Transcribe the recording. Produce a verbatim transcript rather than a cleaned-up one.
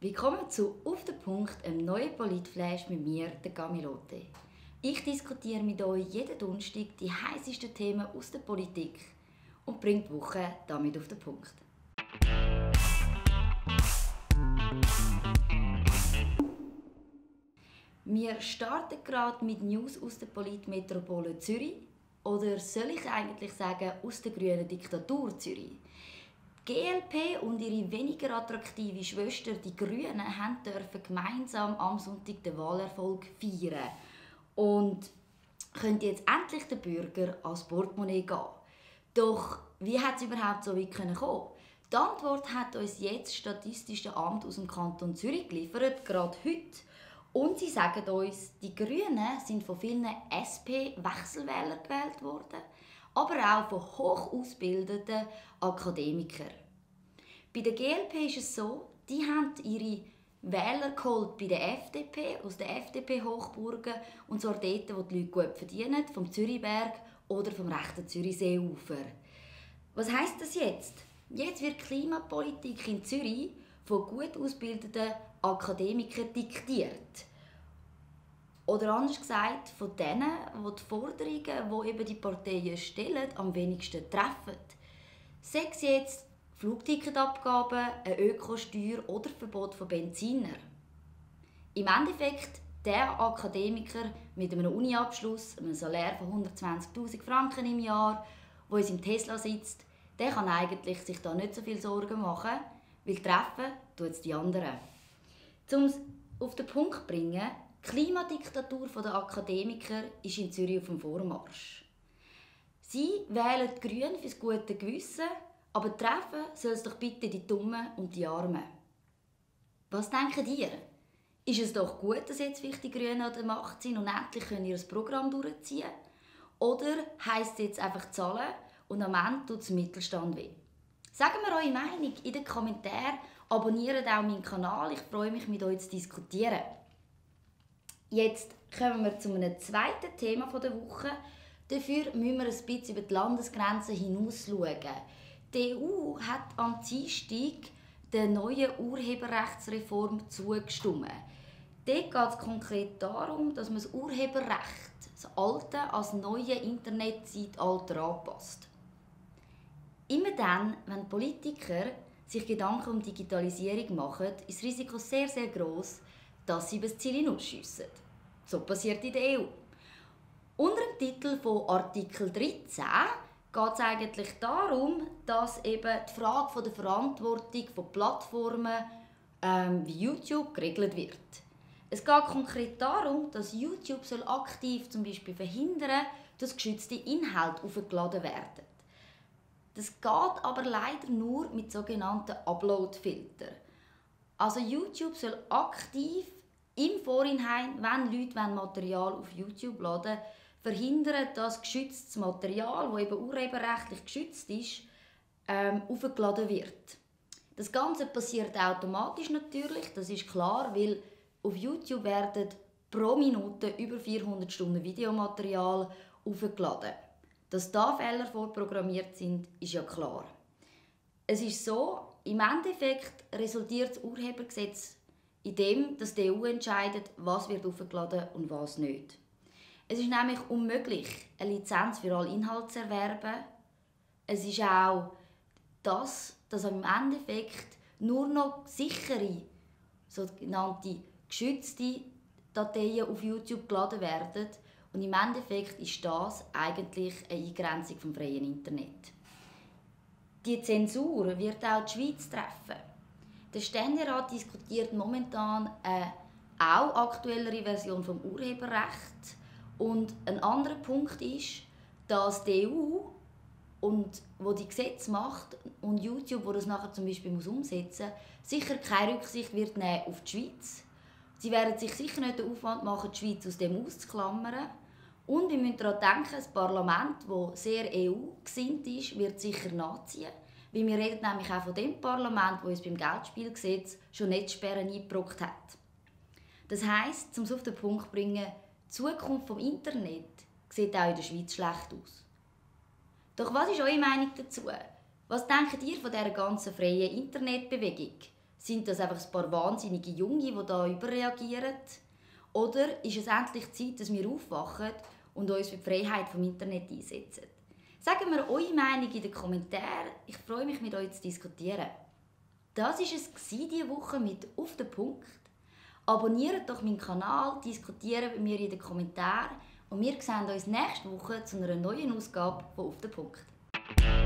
Willkommen zu «Auf den Punkt», einem neuen Politflash mit mir, der Camilote. Ich diskutiere mit euch jeden Donnerstag die heißesten Themen aus der Politik und bringe die Woche damit auf den Punkt. Wir starten gerade mit News aus der Politmetropole Zürich. Oder soll ich eigentlich sagen, aus der grünen Diktatur Zürich? Die G L P und ihre weniger attraktive Schwester, die Grünen, dürfen gemeinsam am Sonntag den Wahlerfolg feiern. Und können jetzt endlich den Bürger ans Portemonnaie gehen. Doch wie hat es überhaupt so weit kommen? Die Antwort hat uns jetzt das Statistische Amt aus dem Kanton Zürich geliefert, gerade heute. Und sie sagen uns, die Grünen sind von vielen S P-Wechselwählern gewählt worden, aber auch von hoch ausgebildeten Akademikern. Bei der G L P ist es so, die haben ihre Wähler geholt bei der F D P, aus der F D P-Hochburgen, und zwar dort, wo die Leute gut verdienen, vom Zürichberg oder vom rechten Zürichseeufer. Was heisst das jetzt? Jetzt wird Klimapolitik in Zürich von gut ausgebildeten Akademikern diktiert. Oder anders gesagt, von denen, die die Forderungen, die eben die Parteien stellen, am wenigsten treffen. Sei es jetzt Flugticketabgaben, eine Ökosteuer oder Verbot von Benziner. Im Endeffekt, der Akademiker mit einem Uniabschluss, einem Salär von hundertzwanzigtausend Franken im Jahr, der in seinem Tesla sitzt, der kann eigentlich sich da nicht so viel Sorgen machen, weil treffen tut es die anderen. Um es auf den Punkt zu bringen, die Klimadiktatur der Akademiker ist in Zürich auf dem Vormarsch. Sie wählen die Grünen fürs gute Gewissen, aber treffen soll es doch bitte die Dummen und die Armen. Was denken ihr? Ist es doch gut, dass jetzt die Grünen an der Macht sind und endlich können ihr Programm durchziehen? Oder heisst es jetzt einfach zahlen und am Ende tut es dem Mittelstand weh? Sagt mir eure Meinung in den Kommentaren, abonniert auch meinen Kanal, ich freue mich, mit euch zu diskutieren. Jetzt kommen wir zu einem zweiten Thema der Woche. Dafür müssen wir ein bisschen über die Landesgrenzen hinaus schauen. Die E U hat am Dienstag der neuen Urheberrechtsreform zugestimmt. Dort geht es konkret darum, dass man das Urheberrecht, das alte, als neue Internetzeitalter anpasst. Immer dann, wenn Politiker sich Gedanken um Digitalisierung machen, ist das Risiko sehr, sehr gross, dass sie über das Ziel hinausschiessen. So passiert in der E U. Unter dem Titel von Artikel dreizehn geht es eigentlich darum, dass eben die Frage von der Verantwortung von Plattformen ähm, wie YouTube geregelt wird. Es geht konkret darum, dass YouTube soll aktiv zum Beispiel verhindern, dass geschützte Inhalte aufgeladen werden. Das geht aber leider nur mit sogenannten Upload-Filtern. Also YouTube soll aktiv im Vorhinein, wenn Leute Material auf YouTube laden, verhindern, dass geschütztes Material, das eben urheberrechtlich geschützt ist, ähm, aufgeladen wird. Das Ganze passiert automatisch natürlich, das ist klar, weil auf YouTube werden pro Minute über vierhundert Stunden Videomaterial aufgeladen. Dass da Fehler vorprogrammiert sind, ist ja klar. Es ist so, im Endeffekt resultiert das Urhebergesetz in dem, dass die E U entscheidet, was wird aufgeladen und was nicht. Es ist nämlich unmöglich, eine Lizenz für alle Inhalte zu erwerben. Es ist auch das, dass im Endeffekt nur noch sichere, sogenannte geschützte Dateien auf YouTube geladen werden. Und im Endeffekt ist das eigentlich eine Eingrenzung vom freien Internet. Die Zensur wird auch die Schweiz treffen. Der Ständerat diskutiert momentan eine auch aktuellere Version vom Urheberrecht. Und ein anderer Punkt ist, dass die E U, und, wo die Gesetze macht, und YouTube, wo das nachher zum Beispiel umsetzen muss, sicher keine Rücksicht wird nehmen auf die Schweiz. Sie werden sich sicher nicht den Aufwand machen, die Schweiz aus dem auszuklammern. Und wir müssen daran denken, das Parlament, das sehr E U-gesinnt ist, wird sicher nachziehen. Weil wir reden nämlich auch von dem Parlament, das uns beim Geldspielgesetz schon Netzsperren eingebrockt hat. Das heisst, um es auf den Punkt zu bringen, die Zukunft des Internet sieht auch in der Schweiz schlecht aus. Doch was ist eure Meinung dazu? Was denkt ihr von dieser ganzen freien Internetbewegung? Sind das einfach ein paar wahnsinnige Junge, die da überreagieren? Oder ist es endlich Zeit, dass wir aufwachen und uns für die Freiheit vom Internet einsetzen? Sagt mir eure Meinung in den Kommentaren. Ich freue mich, mit euch zu diskutieren. Das war es diese Woche mit «Auf den Punkt». Abonniert doch meinen Kanal, diskutiert bei mir in den Kommentaren und wir sehen uns nächste Woche zu einer neuen Ausgabe von «Auf den Punkt».